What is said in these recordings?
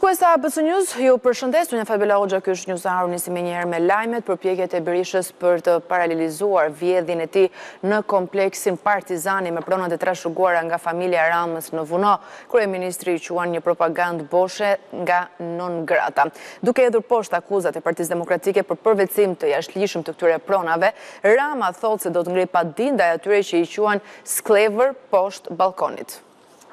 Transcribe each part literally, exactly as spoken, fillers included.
Shikuesa A B C News, ju përshëndes, unë Fabiola Hoxha, ky është News Hour, nisi me njëherë me lajmet për përpjekjet e Berishës për të paralelizuar vjedhjen e tij në kompleksin Partizani me pronat e trashëguara nga familja Ramës në Vuno. Kryeministri i quan një propagandë boshe nga non grata. Duke hedhur poshtë akuzat e Partisë Demokratike për përvetësim të jashtëligjshëm të këtyre pronave, Rama thotë se do të ngrej padin ndaj atyre që i quan sklever poshtë balkonit.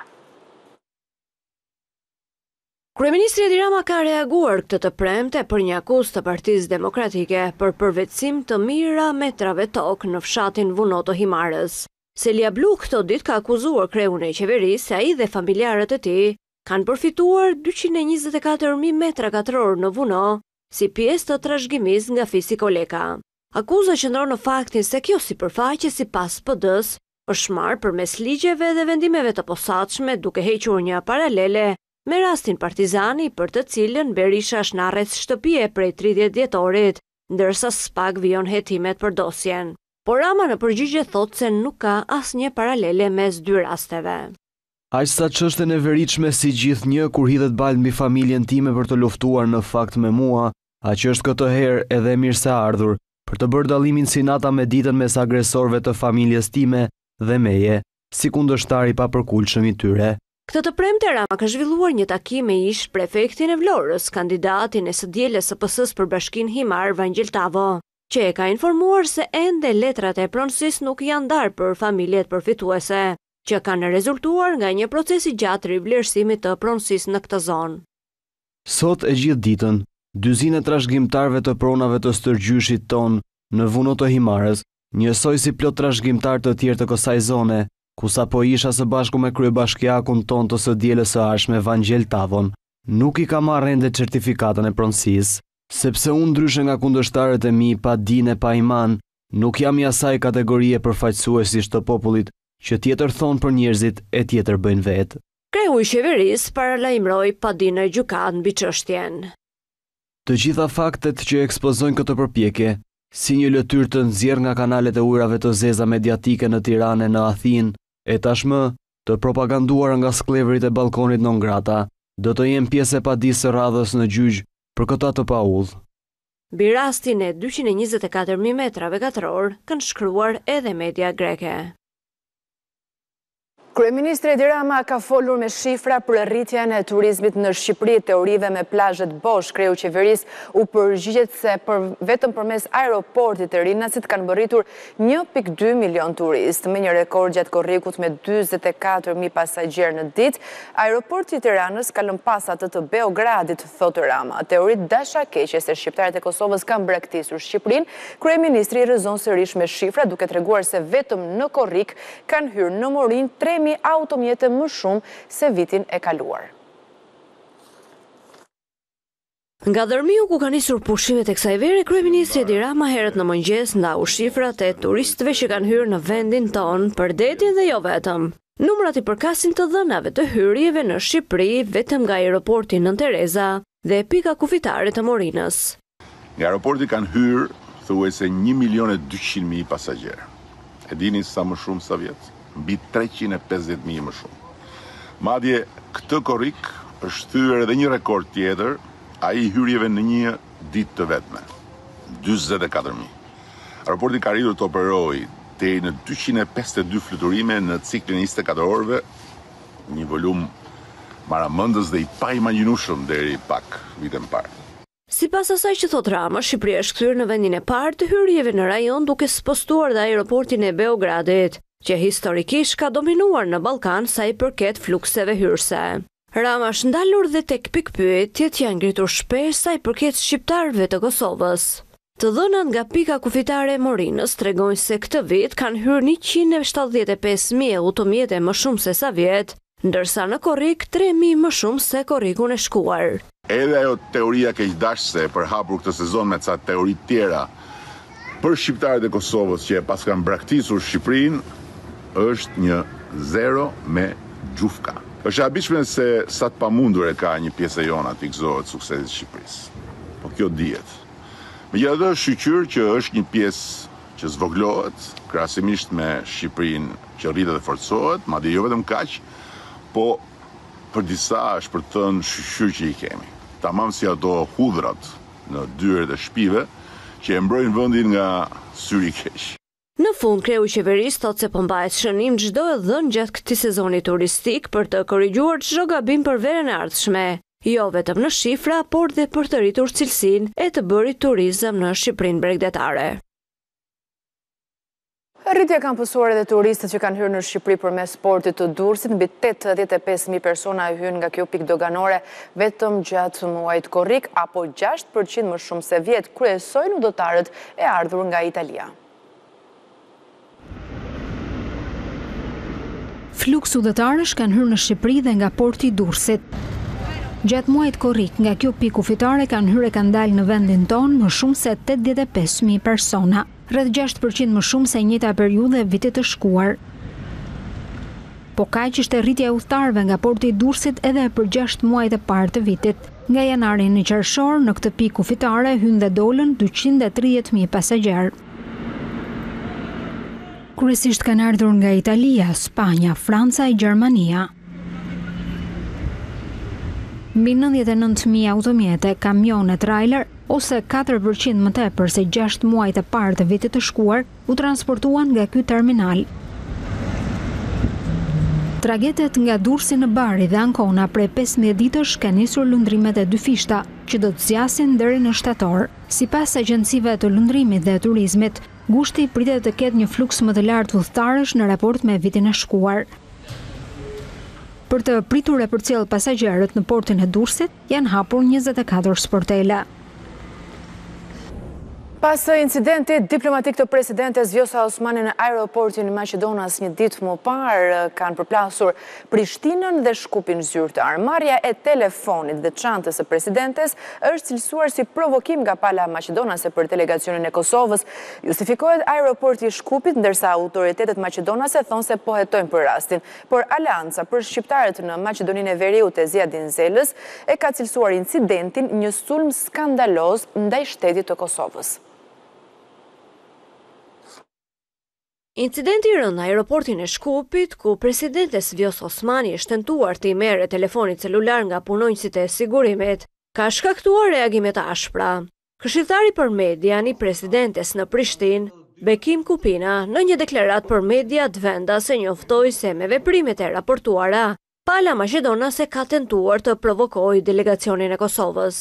Kryeministri Edi Rama ka reaguar këtë të premte për një akuzë të Partisë Demokratike për përvetësim të mijëra metrave tokë në fshatin Vuno të Himarës. Selia Blu këto ditë ka akuzuar kreun e qeverisë se ai dhe familjarët e tij kanë përfituar dyqind e njëzet e katër mijë metra katror në Vuno si pjesë të trashëgimisë nga Fisi Koleka. Akuza qëndron në faktin se kjo sipërfaqe sipas P D-s është marrë përmes ligjeve dhe vendimeve të posaçme duke hequr një paralele me rastin Partizani për të cilën Berisha është në arrest shtëpie prej tridhjetë dhjetorit, ndërsa SPAK vijon hetimet për dosjen. Por Rama në përgjigje thotë se nuk ka asnjë paralele mes dy rasteve. Aq sa çështën e veritshme si gjithnjë kur hidhet balë mbi familjen time për të luftuar në fakt me mua, aq është këtë herë edhe mirë se ardhur për të bërë dallimin si nata me ditën mes agresorëve të familjes time dhe meje, si kundërshtar i papërkullshëm i tyre. Këtë të premte Rama ka zhvilluar një takim me ish prefektin e Vlorës, kandidatin e së dielës së P S-s për Bashkinë Himar Vangjel Tavo, që e ka informuar se ende letrat e pronësisë nuk janë ndarë për familjet përfituese, që kanë rezultuar nga një proces i gjatë rivlerësimit të pronësisë në këtë zonë. Sot e gjithë ditën, dyzinë e trashëgimtarëve të pronave të stërgjyshit ton në Vuno të Himarës, njësoj si plot trashëgimtar të tjerë të kësaj zone, ku sa po isha së bashku me kryebashkiakun ton të së dielës së ardhshme Vangjel Tavon, nuk i ka marrë ende certifikatën e pronësisë, sepse unë ndryshe nga kundërshtarët e mi pa dinë e pa iman, nuk jam i asaj kategorie përfaqësuesish të popullit që tjetër thon për njerëzit e tjetër bëjnë vetë. Kreu i qeverisë paralajmëroi padinë e gjykatë mbi çështjen. Të gjitha faktet që ekspozojnë këtë përpjekje, si një lëtyrë të nxjerrë nga kanalet e ujrave të zeza mediatike në Tiranë e në Athinë, e tashmë të propaganduar nga skleverit e balkonit non grata, do të jem pjesë e padisë së radhës në gjyq për këta të paull. Mbi rastin e dyqind e njëzet e katër mijë metrave katror kanë shkruar edhe media greke. Kryeministri Edi Rama ka folur me shifra për rritjen e turizmit në Shqipëri, teorive me plazhet bosh. Kreu i qeverisë u përgjigjet se për vetëm përmes aeroportit të Rinasit kanë bërritur një pikë dy milion turistë, me një rekord gjatë korrikut me dyzet e katër mijë pasagjerë në ditë. Aeroporti i Tiranës ka lënë pas atë të Beogradit, thotë Rama. Teoritë dashakeqe se shqiptarët e Kosovës kanë braktisur Shqipërinë, kryeministri rrëzon sërish me shifra duke treguar se vetëm në korrik kanë hyrë në Morin tre mijë automjete më shumë se vitin e kaluar. Nga Dërmiu ku ka nisur pushimet e kësaj vere, kryeministri Edi Rama herët në mëngjes ndau shifrat e turistëve që kanë hyrë në vendin ton për detin dhe jo vetëm. Numrat i përkasin të dhënave të hyrjeve në Shqipëri vetëm nga aeroporti Nën Tereza dhe pika kufitare të Morinës. Nga aeroporti kanë hyrë thuajse një milion e dyqind mijë pasagjerë. E dini sa më shumë sa vjet? Mbi treqind e pesëdhjetë mijë më shumë. Madje këtë korrik është thyer edhe një rekord tjetër, ai i hyrjeve në një ditë të vetme, dyzet e katër mijë. Aeroporti ka arritur të operojë deri në dyqind e pesëdhjetë e dy fluturime në ciklin e njëzet e katër orëve, një volum maramendës dhe i paimagjinueshëm deri pak vitin e parë. Sipas asaj që thot Rama, Shqipëria është kthyer në vendin e parë të hyrjeve në rajon duke spostuar dhe aeroportin e Beogradit, që historikisht ka dominuar në Ballkan sa i përket flukseve hyrëse. Rama është ndalur dhe tek pikpyetjet që janë ngritur shpesh sa i përket shqiptarëve të Kosovës. Të dhënat nga pika kufitare e Morinës tregojnë se këtë vit kanë hyrë njëqind e shtatëdhjetë e pesë mijë automjete më shumë se sa vjet, ndërsa në korrik tre mijë më shumë se korrikun e shkuar. Edhe ajo teoria keqdashse për hapur këtë sezon me ca teori tjera për shqiptarët e Kosovës që pas kanë braktisur Shqipërinë, është një zero me gjufka. Është e habitshme se sa të pamundur e ka një pjesë e jona të gëzohet suksesit Shqipërisë. Po kjo dihet. Megjithatë, shqyqyr që është një pjesë që zvoglohet krahasimisht me Shqipërinë që rritet dhe forcohet, madje jo vetëm kaq, po për disa është për të në shqyr që i kemi. Tamam si ato hudrat në dyert e shtëpive që e mbrojnë vendin nga syri i keq. Në fund, kreu i qeverisë thotë se po mbahet shënim çdo e dhënë gjatë këtij sezoni turistik për të korrigjuar çdo gabim për verën e ardhshme, jo vetëm në shifra, por dhe për të rritur cilësinë e të bërit turizëm në Shqipërinë bregdetare. Rritja ka pësuar edhe turistët që kanë hyrë në Shqipëri përmes portit të Durrësit, mbi tetëdhjetë e pesë mijë persona hyn nga kjo pikë doganore vetëm gjatë muajit korrik, apo gjashtë përqind më shumë se vjet, kryesojnë udhëtarët e ardhur nga Italia. Fluks udhëtarësh kanë hyrë në Shqipëri dhe nga porti i Durrësit. Gjatë muajit korrik, nga kjo pikë kufitare kanë hyrë e kanë dalë në vendin tonë më shumë se tetëdhjetë e pesë mijë persona, rreth gjashtë përqind më shumë se njëjta periudhë e vitit të shkuar. Po kaq ishte rritja e udhëtarëve nga porti i Durrësit edhe për gjashtë muajt e parë të vitit. Nga janari në qershor në këtë pikë kufitare hyn dhe dolën dyqind e tridhjetë mijë pasagjerë. Kryesisht kanë ardhur nga Italia, Spanja, Franca e Gjermania. Mbi nëntëdhjetë e nëntë mijë automjete, kamione, trailer ose katër përqind më tepër se gjashtë muajt e parë të vitit të shkuar u transportuan nga ky terminal. Tragetet nga Durrësi në Bari dhe Ancona prej pesëmbëdhjetë ditësh kanë nisur lundrimet e dy fishta, që do të zgjasin deri në shtator. Sipas agjencive të lundrimit dhe turizmit, gushti pritet të ketë një fluks më të lartë udhëtarësh në raport me vitin e shkuar. Për të pritur e përcjell pasagjerët në portin e Durrësit, janë hapur njëzet e katër sportele. Pas incidentit diplomatik të presidentes Vjosa Osmani në aeroportin e Maqedonas një ditë më parë, kanë përplasur Prishtinën dhe Shkupin zyrtar. Marrja e telefonit dhe çantës së presidentes është cilësuar si provokim nga pala maqedonase për delegacionin e Kosovës. Justifikohet aeroporti i Shkupit, ndërsa autoritetet maqedonase thonë se po hetojnë për rastin. Por Alianca për shqiptarët në Maqedoninë e Veriut e Ziadin Zelës e ka cilësuar incidentin një sulm skandaloz ndaj shtetit të Kosovës. Incidenti i rënd në aeroportin e Shkupit, ku presidentes Vjosa Osmani është tentuar të i merrë telefonit celular nga punonjësit e sigurimit, ka shkaktuar reagimet ashpra. Këshilltari për median i presidentes në Prishtinë, Bekim Kupina, në një deklarat për media të vendas e njoftoi se me veprimet e raportuara, pala maqedonase ka tentuar të provokojë delegacionin e Kosovës.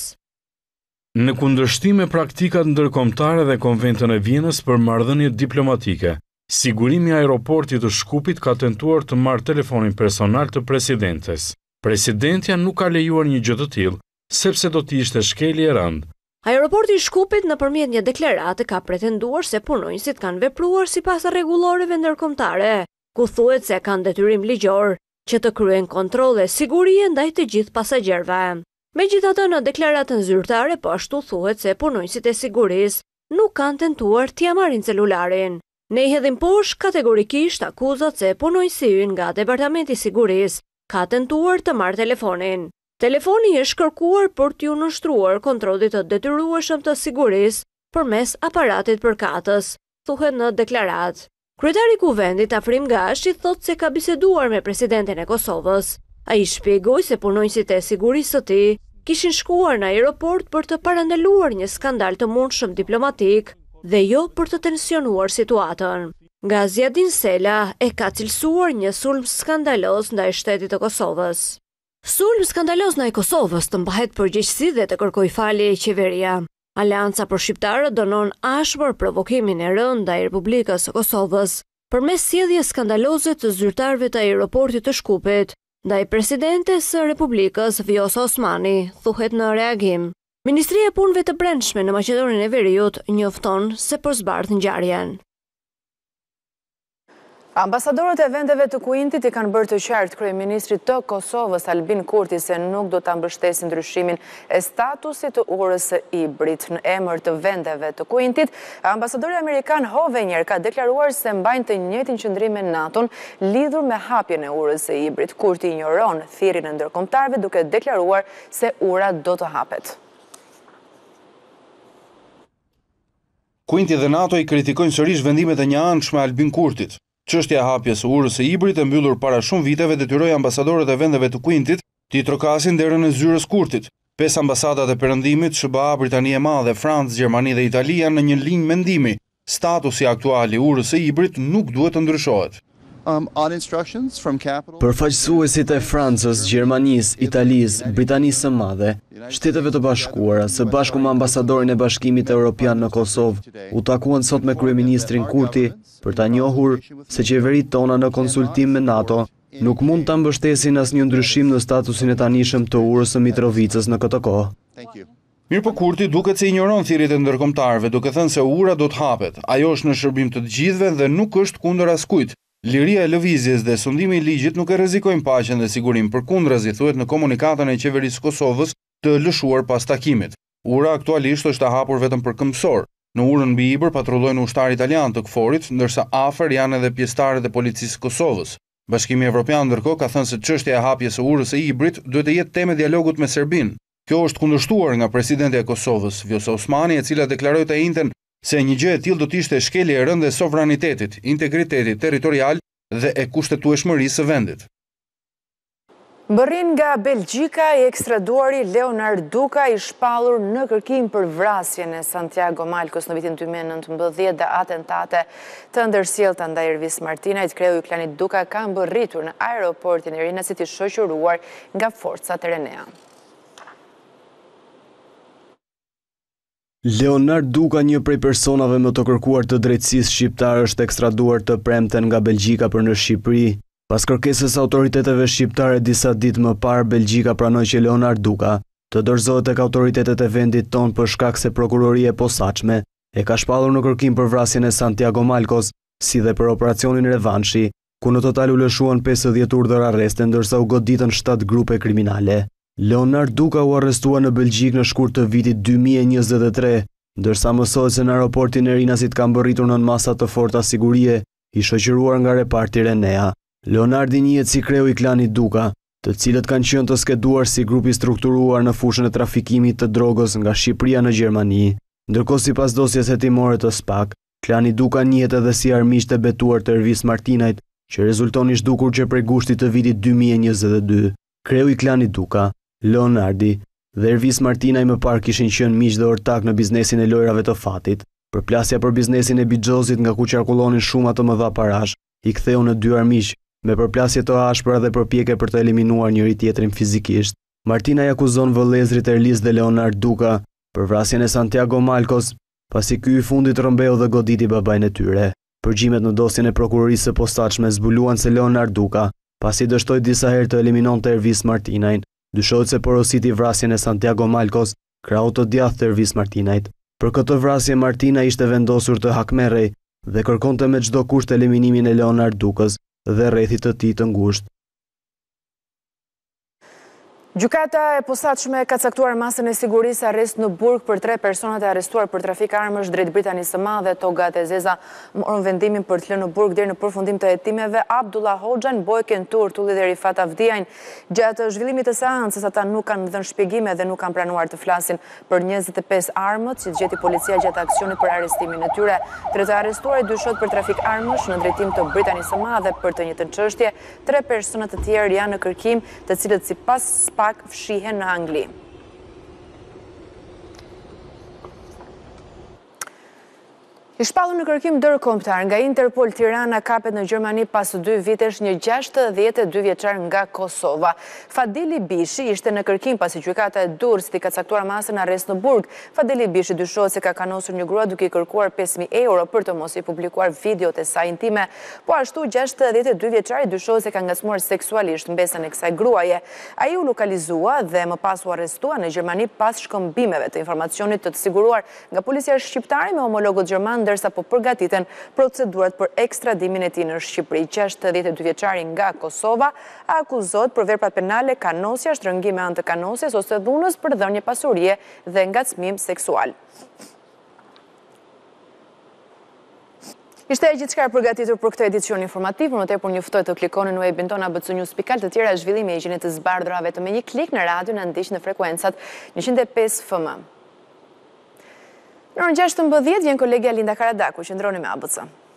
Në kundërshtim me praktikat ndërkombëtare dhe konventën e Vienës për marrëdhënie diplomatike, sigurimi i aeroportit të Shkupit ka tentuar të marrë telefonin personal të presidentes. Presidentja nuk ka lejuar një gjë të tillë, sepse do të ishte shkelje e rëndë. Aeroporti i Shkupit nëpërmjet një deklarate ka pretenduar se punonjësit kanë vepruar sipas rregulloreve ndërkombëtare, ku thuhet se kanë detyrim ligjor që të kryejnë kontrolle sigurie ndaj të gjithë pasagjerëve. Megjithatë, në deklaratën zyrtare po ashtu thuhet se punonjësit e sigurisë nuk kanë tentuar t'ia marrin celularin. Ne i hedhim poshtë kategorikisht akuzat se punonjësi ynë nga Departamenti i Sigurisë ka tentuar të marrë telefonin. Telefoni është kërkuar për t'ju nështruar kontrollit të detyrueshëm të sigurisë përmes aparatit përkatës, thuhet në deklaratë. Kryetari i Kuvendit Afrim Gashi thotë se ka biseduar me presidentin e Kosovës. Ai shpjegoi se punonjësit e sigurisë së tij kishin shkuar në aeroport për të parandaluar një skandal të mundshëm diplomatik dhe jo për të tensionuar situatën. Nga Ziadin Sela e ka cilësuar një sulm skandaloz ndaj shtetit të Kosovës. Sulm skandaloz ndaj Kosovës të mbahet përgjegjësi dhe të kërkoj falje e qeveria. Alianca për shqiptarët dënon ashpër provokimin e rënd ndaj Republikës së Kosovës përmes sjelljes skandaloze të zyrtarëve të aeroportit të Shkupit ndaj presidentes së Republikës Vjosa Osmani, thuhet në reagim. Ministria e Punëve të Brendshme në Maqedoninë e Veriut njofton se po zbardh ngjarjen. Ambasadorët e vendeve të Kuintit i kanë bërë të qartë kryeministrit të Kosovës Albin Kurti se nuk do ta mbështesin ndryshimin e statusit të urës së Ibrit në emër të vendeve të Kuintit. Ambasadori amerikan Hovenjer ka deklaruar se mbajnë të njëjtin qëndrim me NATO-n lidhur me hapjen e urës së Ibrit. Kurti injoron thirrjen e ndërkombëtarëve duke deklaruar se ura do të hapet. Kuinti dhe NATO i kritikojnë sërish vendimet e njëanshme Albin Kurtit. Çështja e hapjes së urës së Ibrit e mbyllur para shumë viteve detyroi ambasadorët e vendeve të Kuintit t'i trokasin derën e zyrës Kurtit. Pesë ambasadat e Perëndimit, S B A, Britania e Madhe, Francë, Gjermani dhe Italia në një linjë mendimi. Statusi aktual i urës së Ibrit nuk duhet të ndryshohet. Um, on instructions from capital... Përfaqësuesit e Francës, Gjermanisë, Italisë, Britanisë së Madhe, Shteteve të Bashkuara, së bashku me ambasadorin e Bashkimit Evropian në Kosovë, u takuan sot me kryeministrin Kurti për ta njohur se qeveritë tona në konsultim me NATO nuk mund ta mbështesin asnjë ndryshim në statusin e tanishëm të urës së Mitrovicës në këtë kohë. Mirë po Kurti duket se ignoron thirrjet e ndërkombëtarëve, duke thënë se ura do të hapet. Ajo është në shërbim të të gjithëve dhe nuk është kundër askujt. Liria e lëvizjes dhe sundimi i ligjit nuk e rrezikojnë paqen dhe sigurinë, përkundrazi thuhet në komunikatën e qeverisë Kosovës të lëshuar pas takimit. Ura aktualisht është e hapur vetëm për këmbësor. Në urën mbi Ibër patrullojnë ushtar italian të KFOR-it, ndërsa afër janë edhe pjesëtarët e policisë Kosovës. Bashkimi Evropian ndërkohë ka thënë se çështja e hapjes së urës së Ibrit duhet të jetë temë e dialogut me Serbinë. Kjo është kundërshtuar nga presidenti e Kosovës, Vjosa Osmani, e cila deklaroi të njëjtën se një gjë e tillë do të ishte shkelje e rëndë e sovranitetit, integritetit territorial dhe e kushtetueshmërisë së vendit. Mbërrin nga Belgjika i ekstraduari Leonard Duka i shpallur në kërkim për vrasjen e Santiago Malcos në vitin dy mijë e nëntëmbëdhjetë dhe atentate të ndërsjellta ndaj Ervis Martinajt. Kreu i klanit Duka ka mbërritur në aeroportin e Rinasit i shoqëruar nga forcat e Renea. Leonard Duka, një prej personave më të kërkuar të drejtësisë shqiptare, është ekstraduar të premten nga Belgjika për në Shqipëri. Pas kërkesës autoriteteve shqiptare disa ditë më parë, Belgjika pranoi që Leonard Duka të dorëzohet tek autoritetet e vendit tonë për shkak se prokuroria e posaçme e ka shpallur në kërkim për vrasjen e Santiago Malcos, si dhe për operacionin Revanshi, ku në total u lëshuan pesëdhjetë urdhër arreste, ndërsa u goditën shtatë grupe kriminale. Leonard Duka u arrestua në Belgjik në shkurt të vitit dy mijë e njëzet e tre, ndërsa mësohet se në aeroportin e Rinasit ka mbërritur nën masa të forta sigurie, i shoqëruar nga reparti Renea. Leonardi njihet si kreu i klanit Duka, të cilët kanë qenë të skeduar si grup i strukturuar në fushën e trafikimit të drogës nga Shqipëria në Gjermani. Ndërkohë sipas dosjes hetimore të SPAK, klani Duka njihet edhe si armiqt e betuar të Ervis Martinajt, që rezulton i zhdukur që prej gushtit të vitit dy mijë e njëzet e dy. Kreu i klanit Duka, Leonardi dhe Ervis Martinaj më parë kishin qenë miq dhe ortak në biznesin e lojrave të fatit. Përplasja për biznesin e Bixhozit, nga ku qarkullonin shumë të mëdha parash, i ktheu në dy armiq, me përplasje të ashpra dhe përpjekje për të eliminuar njëri tjetrin fizikisht. Martinaj akuzon vëllezrit Erlis dhe Leonard Duka për vrasjen e Santiago Malcos, pasi ky i fundit rrëmbeu dhe goditi babain e tyre. Përgjimet në dosjen e prokurorisë së posaçme zbuluan se Leonard Duka, pasi dështoi disa herë të eliminonte Ervis Martinajin, dyshohet se porositi vrasjen e Santiago Malcos, krau të djathtë të Ervis Martinajt. Për këtë vrasje Martina ishte vendosur të hakmerrej dhe kërkonte me çdo kusht eliminimin e Leonard Dukës dhe rrethit të tij të ngushtë. Gjykata e posaçme ka caktuar masën e sigurisë arrest në burg për tre personat e arrestuar për trafik armësh drejt Britanisë së Madhe. Togat e zeza morën vendimin për të lënë në burg deri në përfundim të hetimeve Abdullah Hoxhan, Bojken Turtulli dhe Rifat Avdiajn. Gjatë zhvillimit të seancës ata nuk kanë dhënë shpjegime dhe nuk kanë planuar të flasin për njëzet e pesë armët që gjeti policia gjatë aksionit për arrestimin e tyre. Tre të arrestuarit dyshohet për trafik armësh në drejtim të Britanisë së Madhe. Për të njëjtën çështje, tre persona të tjerë janë në kërkim, të cilët sipas fshihen në Angli. I shpallur në kërkim ndërkombëtar nga Interpol, Tirana kapet në Gjermani pas dy vitesh një gjashtëdhjetë e dy vjeçar nga Kosova. Fadili Bishi ishte në kërkim pasi gjykata e Durrësit i ka caktuar masën arrest në burg. Fadili Bishi dyshohet se ka kanosur një grua duke i kërkuar pesë mijë euro për të mos i publikuar videot e saj intime, po ashtu gjashtëdhjetë e dy vjeçari dyshohet se ka ngacmuar seksualisht mbesën e kësaj gruaje. Ai u lokalizua dhe më pas u arrestua në Gjermani pas shkëmbimeve të informacionit të të siguruar nga policia shqiptare me homologët gjerman, ndërsa po përgatiten procedurat për ekstradimin e tij në Shqipëri. gjashtëdhjetë e dy vjeçari nga Kosova akuzohet për vepra penale kanosja, shtrëngim me anë të kanosjes ose dhunës për dhënje pasurie dhe ngacmim seksual. Ishte e gjithçka e përgatitur për këtë edicion informativ, por më tepër njoftoj të klikoni në webin tonë a b c news dot al, të tjera zhvillimi e gjeni të zbardhura vetëm me një klik në radio në ndiq në frekuencat njëqind e pesë F M. Në orën gjashtëmbëdhjetë vjen kolegja Linda Karadaku, qëndroni me A B C.